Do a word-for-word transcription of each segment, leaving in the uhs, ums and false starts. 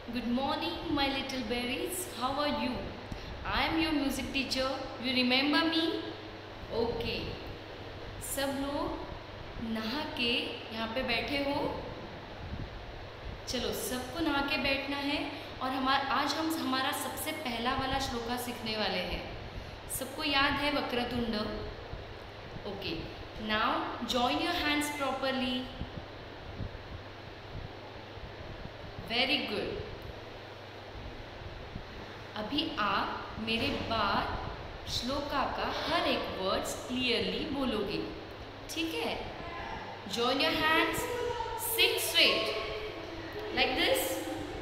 Good morning, my little berries. How are you? I am your music teacher. You remember me? Okay. सब लोग नहा के यहाँ पे बैठे हो? चलो सबको नहा के बैठना है और हमारा आज हम हमारा सबसे पहला वाला श्लोका सीखने वाले हैं। सबको याद है वक्रतुंड? Okay, now join your hands properly. Very good. अभी आप मेरे बाद श्लोका का हर एक वर्ड्स क्लियरली बोलोगे, ठीक है? Join your hands, sit straight like this.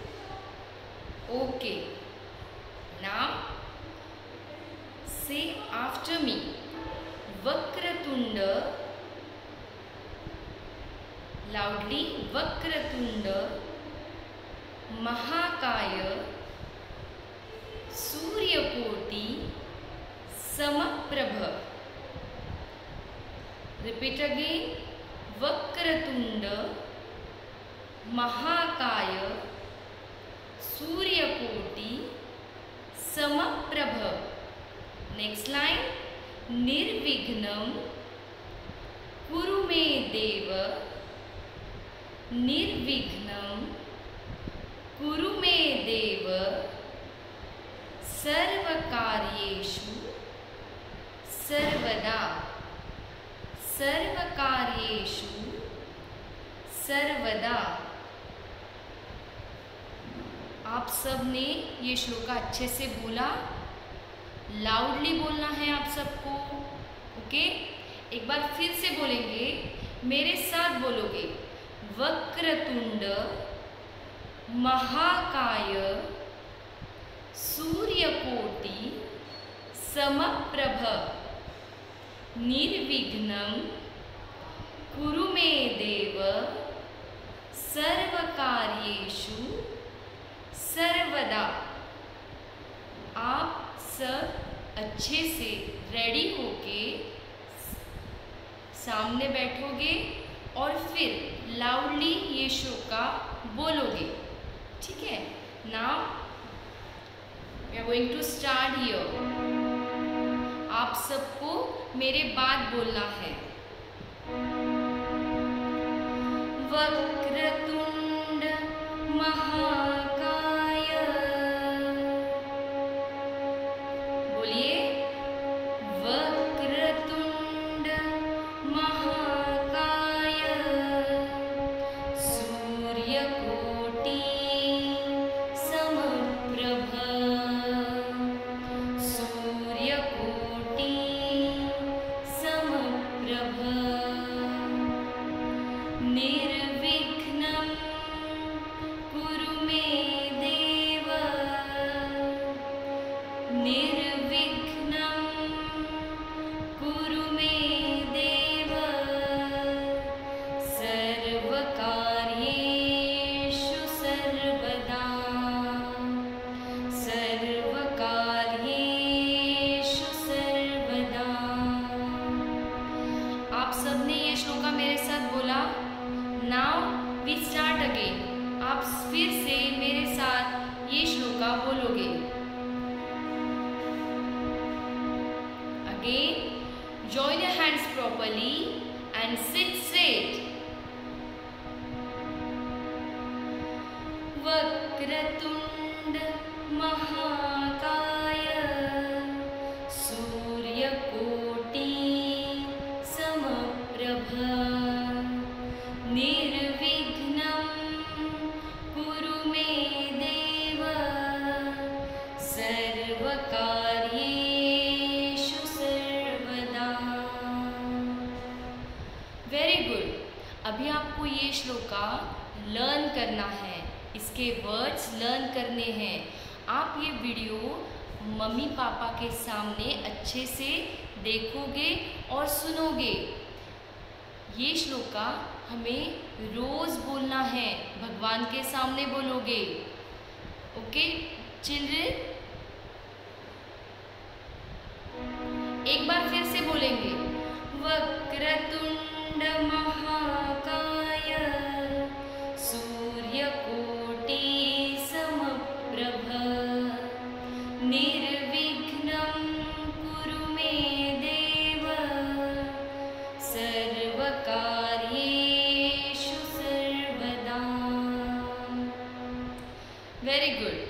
Okay, now say after me, वक्रतुंड, लाउडली, वक्रतुंड महाकाय सूर्यकोटि समप्रभ। रिपीट अगेन, वक्रतुंड महाकाय सूर्यकोटि समप्रभ। नेक्स्ट लाइन, निर्विघ्नं कुरु मे देव, निर्विघ्नं कुरु मे देव, सर्वकार्येषु सर्वदा, सर्वकार्येषु सर्वदा। आप सब ने ये श्लोका अच्छे से बोला, लाउडली बोलना है आप सबको, ओके? एक बार फिर से बोलेंगे, मेरे साथ बोलोगे, वक्रतुंड महाकाय सूर्यकोटि समप्रभ, निर्विघ्नं कुरु मे देव, सर्वकार्येषु सर्वदा। आप सब अच्छे से रेडी होके सामने बैठोगे और फिर लाउडली ये श्लोका बोलोगे, ठीक है? Now we are going to start here. आप सबको मेरे बाद बोलना है। वक्रतुंड महाकाय, बोलिए, वक्रतुंड महाकाय सूर्यकोटि समप्रभ, निर्विघ्नं कुरु मे देव, निर्विघ्नं कुरु मे देव, सर्वकार्येषु सर्वदा, सर्वकार्येषु सर्वदा। आप सबने ये श्लोका मेरे साथ बोला। Now we start again. आप फिर से मेरे साथ ये श्लोका बोलोगे। Again, join your hands properly and sit straight. वक्रतुंड महाकाय सूर्यकोटि समप्रभ, निर्विघ्नं कुरु मे देव, सर्वकार्येषु सर्वदा। Very good. अभी आपको ये श्लोका लर्न करना है, इसके वर्ड्स लर्न करने हैं। आप ये वीडियो मम्मी पापा के सामने अच्छे से देखोगे और सुनोगे। ये श्लोका हमें रोज बोलना है, भगवान के सामने बोलोगे, ओके चिल्ड्रन? एक बार फिर से बोलेंगे, वक्रतुंड महाकाय सूर्यकोटि सम निर्विघ्नं कुरु मे देव सर्वकार्येषु सर्वदा। Very good.